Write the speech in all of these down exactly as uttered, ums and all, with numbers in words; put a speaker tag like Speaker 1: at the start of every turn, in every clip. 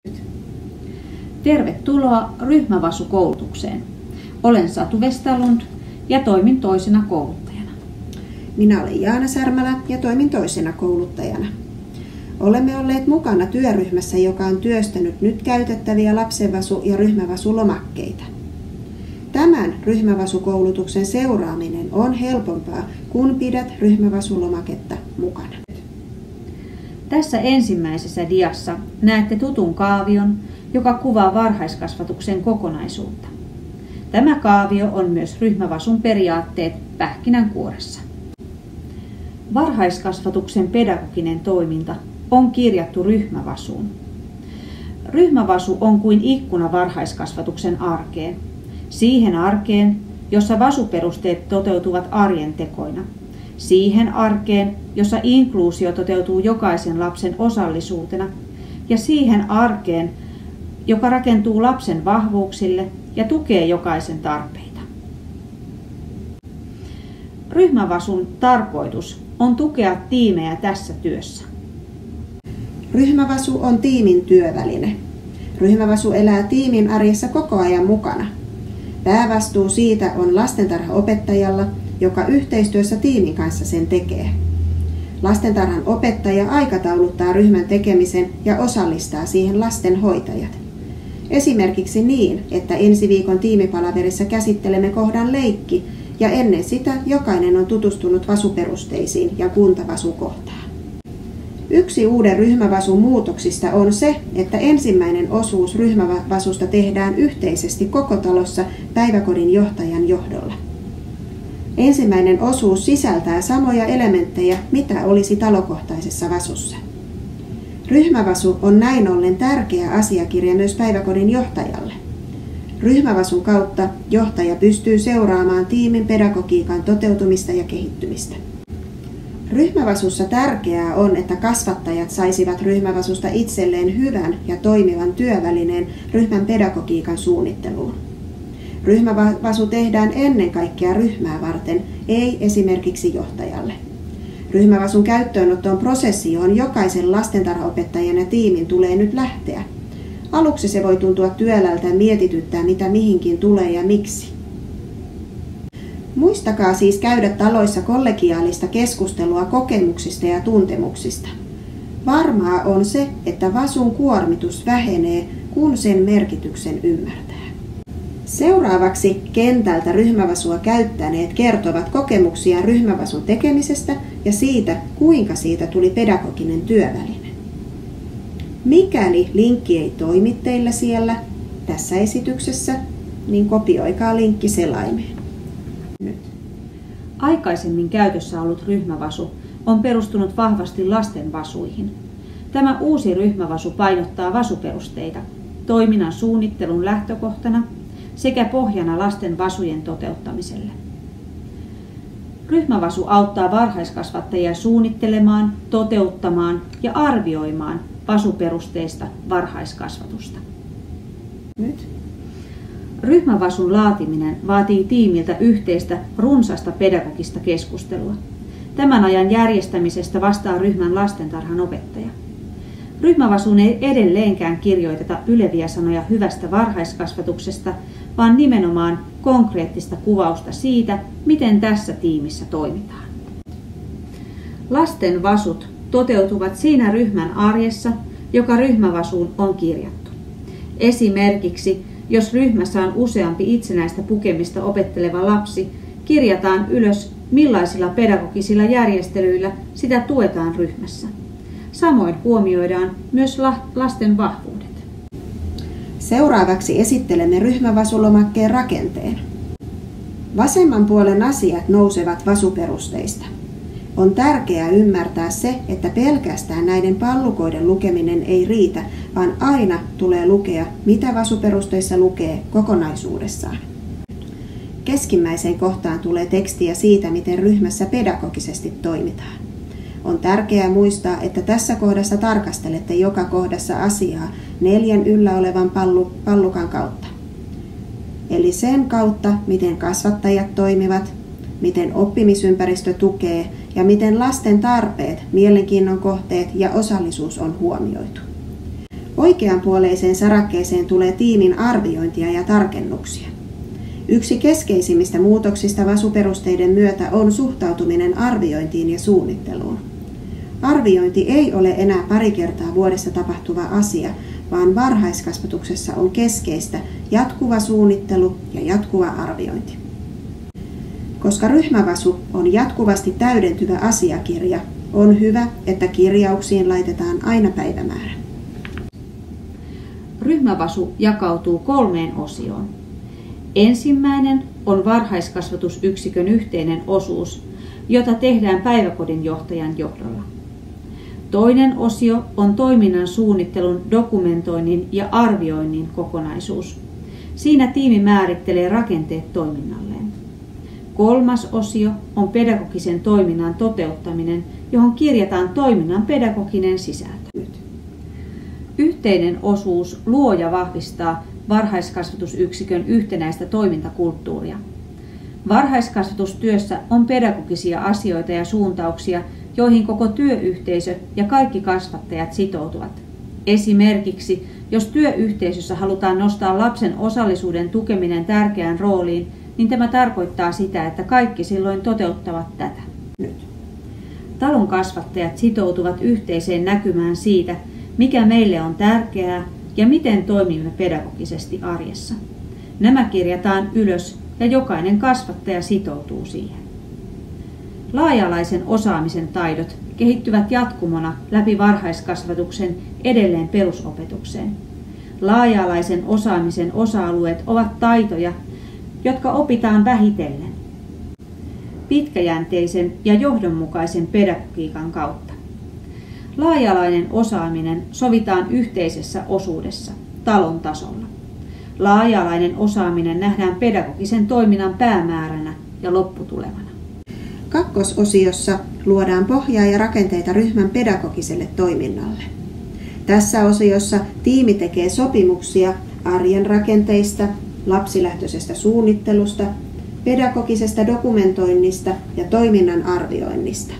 Speaker 1: Tervetuloa Ryhmävasu-koulutukseen. Olen Satu Westerlund ja toimin toisena kouluttajana.
Speaker 2: Minä olen Jaana Särmälä ja toimin toisena kouluttajana. Olemme olleet mukana työryhmässä, joka on työstänyt nyt käytettäviä lapsenvasu- ja ryhmävasulomakkeita. Tämän ryhmävasukoulutuksen seuraaminen on helpompaa, kun pidät ryhmävasulomaketta mukana.
Speaker 1: Tässä ensimmäisessä diassa näette tutun kaavion, joka kuvaa varhaiskasvatuksen kokonaisuutta. Tämä kaavio on myös ryhmävasun periaatteet pähkinänkuoressa. Varhaiskasvatuksen pedagoginen toiminta on kirjattu ryhmävasuun. Ryhmävasu on kuin ikkuna varhaiskasvatuksen arkeen. Siihen arkeen, jossa vasuperusteet toteutuvat arjen tekoina. Siihen arkeen, jossa inkluusio toteutuu jokaisen lapsen osallisuutena. Ja siihen arkeen, joka rakentuu lapsen vahvuuksille ja tukee jokaisen tarpeita. Ryhmävasun tarkoitus on tukea tiimejä tässä työssä.
Speaker 2: Ryhmävasu on tiimin työväline. Ryhmävasu elää tiimin arjessa koko ajan mukana. Päävastuu siitä on lastentarhaopettajalla, joka yhteistyössä tiimin kanssa sen tekee. Lastentarhan opettaja aikatauluttaa ryhmän tekemisen ja osallistaa siihen lastenhoitajat. Esimerkiksi niin, että ensi viikon tiimipalaverissa käsittelemme kohdan leikki ja ennen sitä jokainen on tutustunut vasuperusteisiin ja kuntavasukohtaan. Yksi uuden ryhmävasun muutoksista on se, että ensimmäinen osuus ryhmävasusta tehdään yhteisesti koko talossa päiväkodin johtajan johdolla. Ensimmäinen osuus sisältää samoja elementtejä, mitä olisi talokohtaisessa vasussa. Ryhmävasu on näin ollen tärkeä asiakirja myös päiväkodin johtajalle. Ryhmävasun kautta johtaja pystyy seuraamaan tiimin pedagogiikan toteutumista ja kehittymistä. Ryhmävasussa tärkeää on, että kasvattajat saisivat ryhmävasusta itselleen hyvän ja toimivan työvälineen ryhmän pedagogiikan suunnitteluun. Ryhmävasu tehdään ennen kaikkea ryhmää varten, ei esimerkiksi johtajalle. Ryhmävasun käyttöönottoon prosessi, johon jokaisen lastentarhaopettajan ja tiimin tulee nyt lähteä. Aluksi se voi tuntua työlältä ja mietityttää, mitä mihinkin tulee ja miksi. Muistakaa siis käydä taloissa kollegiaalista keskustelua kokemuksista ja tuntemuksista. Varmaa on se, että vasun kuormitus vähenee, kun sen merkityksen ymmärtää. Seuraavaksi kentältä ryhmävasua käyttäneet kertovat kokemuksia ryhmävasun tekemisestä ja siitä, kuinka siitä tuli pedagoginen työväline. Mikäli linkki ei toimi teillä siellä tässä esityksessä, niin kopioikaa linkki selaimeen.
Speaker 1: Nyt. Aikaisemmin käytössä ollut ryhmävasu on perustunut vahvasti lasten vasuihin. Tämä uusi ryhmävasu painottaa vasuperusteita toiminnan suunnittelun lähtökohtana sekä pohjana lasten vasujen toteuttamiselle. Ryhmävasu auttaa varhaiskasvattajia suunnittelemaan, toteuttamaan ja arvioimaan vasuperusteista varhaiskasvatusta.
Speaker 2: Nyt.
Speaker 1: Ryhmävasun laatiminen vaatii tiimiltä yhteistä runsasta pedagogista keskustelua. Tämän ajan järjestämisestä vastaa ryhmän lastentarhan opettaja. Ryhmävasuun ei edelleenkään kirjoiteta yleviä sanoja hyvästä varhaiskasvatuksesta, vaan nimenomaan konkreettista kuvausta siitä, miten tässä tiimissä toimitaan. Lasten vasut toteutuvat siinä ryhmän arjessa, joka ryhmävasuun on kirjattu. Esimerkiksi, jos ryhmässä on useampi itsenäistä pukemista opetteleva lapsi, kirjataan ylös, millaisilla pedagogisilla järjestelyillä sitä tuetaan ryhmässä. Samoin huomioidaan myös lasten vahvuudet.
Speaker 2: Seuraavaksi esittelemme ryhmävasulomakkeen rakenteen. Vasemman puolen asiat nousevat vasuperusteista. On tärkeää ymmärtää se, että pelkästään näiden pallukoiden lukeminen ei riitä, vaan aina tulee lukea, mitä vasuperusteissa lukee kokonaisuudessaan. Keskimmäiseen kohtaan tulee tekstiä siitä, miten ryhmässä pedagogisesti toimitaan. On tärkeää muistaa, että tässä kohdassa tarkastelette joka kohdassa asiaa neljän yllä olevan pallu, pallukan kautta. Eli sen kautta, miten kasvattajat toimivat, miten oppimisympäristö tukee ja miten lasten tarpeet, mielenkiinnon kohteet ja osallisuus on huomioitu. Oikeanpuoleiseen sarakkeeseen tulee tiimin arviointia ja tarkennuksia. Yksi keskeisimmistä muutoksista vasuperusteiden myötä on suhtautuminen arviointiin ja suunnitteluun. Arviointi ei ole enää pari kertaa vuodessa tapahtuva asia, vaan varhaiskasvatuksessa on keskeistä jatkuva suunnittelu ja jatkuva arviointi. Koska ryhmävasu on jatkuvasti täydentyvä asiakirja, on hyvä, että kirjauksiin laitetaan aina päivämäärä.
Speaker 1: Ryhmävasu jakautuu kolmeen osioon. Ensimmäinen on varhaiskasvatusyksikön yhteinen osuus, jota tehdään päiväkodin johtajan johdolla. Toinen osio on toiminnan suunnittelun, dokumentoinnin ja arvioinnin kokonaisuus. Siinä tiimi määrittelee rakenteet toiminnalleen. Kolmas osio on pedagogisen toiminnan toteuttaminen, johon kirjataan toiminnan pedagoginen sisältö. Yhteinen osuus luo ja vahvistaa varhaiskasvatusyksikön yhtenäistä toimintakulttuuria. Varhaiskasvatustyössä on pedagogisia asioita ja suuntauksia, joihin koko työyhteisö ja kaikki kasvattajat sitoutuvat. Esimerkiksi, jos työyhteisössä halutaan nostaa lapsen osallisuuden tukeminen tärkeään rooliin, niin tämä tarkoittaa sitä, että kaikki silloin toteuttavat tätä. Nyt. Talon kasvattajat sitoutuvat yhteiseen näkymään siitä, mikä meille on tärkeää ja miten toimimme pedagogisesti arjessa. Nämä kirjataan ylös ja jokainen kasvattaja sitoutuu siihen. Laaja-alaisen osaamisen taidot kehittyvät jatkumona läpi varhaiskasvatuksen edelleen perusopetukseen. Laaja-alaisen osaamisen osa-alueet ovat taitoja, jotka opitaan vähitellen, pitkäjänteisen ja johdonmukaisen pedagogiikan kautta. Laaja-alainen osaaminen sovitaan yhteisessä osuudessa, talon tasolla. Laaja-alainen osaaminen nähdään pedagogisen toiminnan päämääränä ja lopputulevana.
Speaker 2: Kakkososiossa luodaan pohjaa ja rakenteita ryhmän pedagogiselle toiminnalle. Tässä osiossa tiimi tekee sopimuksia arjen rakenteista, lapsilähtöisestä suunnittelusta, pedagogisesta dokumentoinnista ja toiminnan arvioinnista.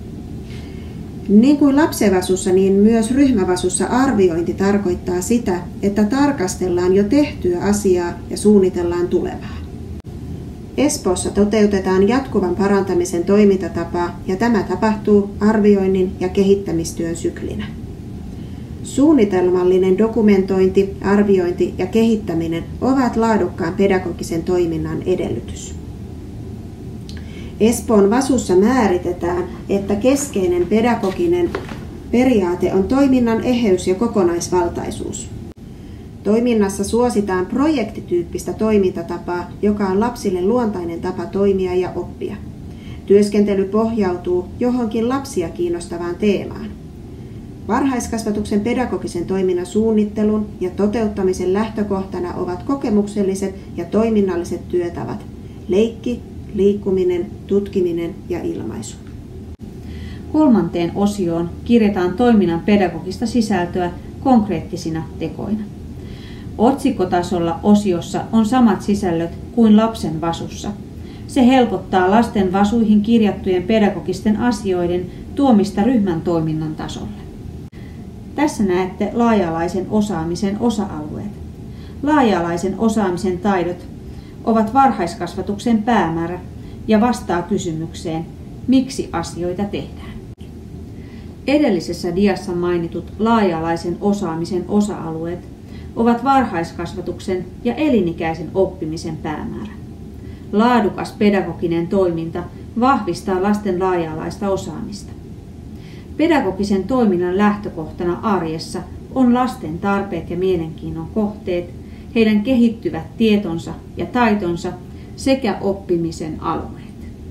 Speaker 2: Niin kuin lapsenvasussa, niin myös ryhmävasussa arviointi tarkoittaa sitä, että tarkastellaan jo tehtyä asiaa ja suunnitellaan tulevaa. Espoossa toteutetaan jatkuvan parantamisen toimintatapaa ja tämä tapahtuu arvioinnin ja kehittämistyön syklinä. Suunnitelmallinen dokumentointi, arviointi ja kehittäminen ovat laadukkaan pedagogisen toiminnan edellytys. Espoon vasussa määritetään, että keskeinen pedagoginen periaate on toiminnan eheys ja kokonaisvaltaisuus. Toiminnassa suositaan projektityyppistä toimintatapaa, joka on lapsille luontainen tapa toimia ja oppia. Työskentely pohjautuu johonkin lapsia kiinnostavaan teemaan. Varhaiskasvatuksen pedagogisen toiminnan suunnittelun ja toteuttamisen lähtökohtana ovat kokemukselliset ja toiminnalliset työtavat, leikki, liikkuminen, tutkiminen ja ilmaisu.
Speaker 1: Kolmanteen osioon kirjataan toiminnan pedagogista sisältöä konkreettisina tekoina. Otsikkotasolla osiossa on samat sisällöt kuin lapsen vasussa. Se helpottaa lasten vasuihin kirjattujen pedagogisten asioiden tuomista ryhmän toiminnan tasolle. Tässä näette laaja-alaisen osaamisen osa-alueet. Laaja-alaisen osaamisen taidot ovat varhaiskasvatuksen päämäärä ja vastaa kysymykseen, miksi asioita tehdään. Edellisessä diassa mainitut laaja-alaisen osaamisen osa-alueet ovat varhaiskasvatuksen ja elinikäisen oppimisen päämäärä. Laadukas pedagoginen toiminta vahvistaa lasten laaja-alaista osaamista. Pedagogisen toiminnan lähtökohtana arjessa on lasten tarpeet ja mielenkiinnon kohteet, heidän kehittyvät tietonsa ja taitonsa sekä oppimisen alueet.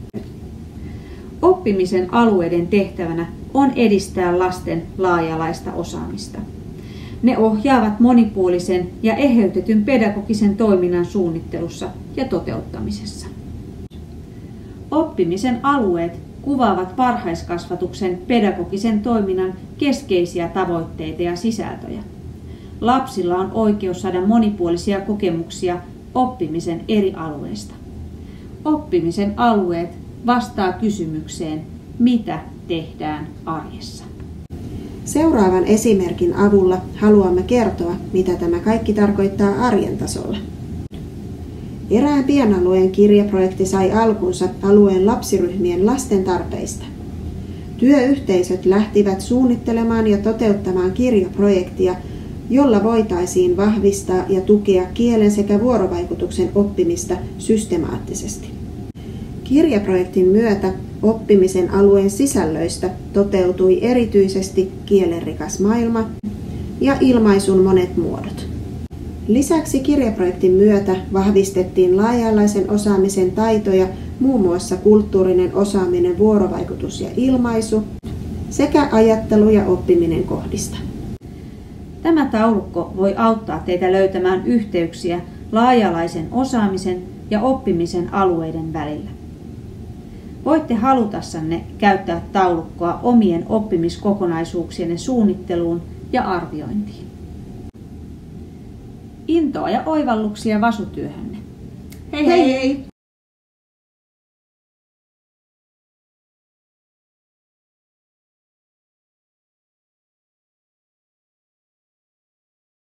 Speaker 1: Oppimisen alueiden tehtävänä on edistää lasten laaja-alaista osaamista. Ne ohjaavat monipuolisen ja eheytetyn pedagogisen toiminnan suunnittelussa ja toteuttamisessa. Oppimisen alueet kuvaavat varhaiskasvatuksen pedagogisen toiminnan keskeisiä tavoitteita ja sisältöjä. Lapsilla on oikeus saada monipuolisia kokemuksia oppimisen eri alueista. Oppimisen alueet vastaa kysymykseen, mitä tehdään arjessa.
Speaker 2: Seuraavan esimerkin avulla haluamme kertoa, mitä tämä kaikki tarkoittaa arjen tasolla. Erään pienalueen kirjaprojekti sai alkunsa alueen lapsiryhmien lasten tarpeista. Työyhteisöt lähtivät suunnittelemaan ja toteuttamaan kirjaprojektia, jolla voitaisiin vahvistaa ja tukea kielen sekä vuorovaikutuksen oppimista systemaattisesti. Kirjaprojektin myötä oppimisen alueen sisällöistä toteutui erityisesti kielenrikas maailma ja ilmaisun monet muodot. Lisäksi kirjaprojektin myötä vahvistettiin laaja-alaisen osaamisen taitoja, muun muassa kulttuurinen osaaminen, vuorovaikutus ja ilmaisu sekä ajattelu ja oppiminen kohdista.
Speaker 1: Tämä taulukko voi auttaa teitä löytämään yhteyksiä laaja-alaisen osaamisen ja oppimisen alueiden välillä. Voitte halutassanne käyttää taulukkoa omien oppimiskokonaisuuksienne suunnitteluun ja arviointiin. Intoa ja oivalluksia vasutyöhönne.
Speaker 2: Hei hei! hei.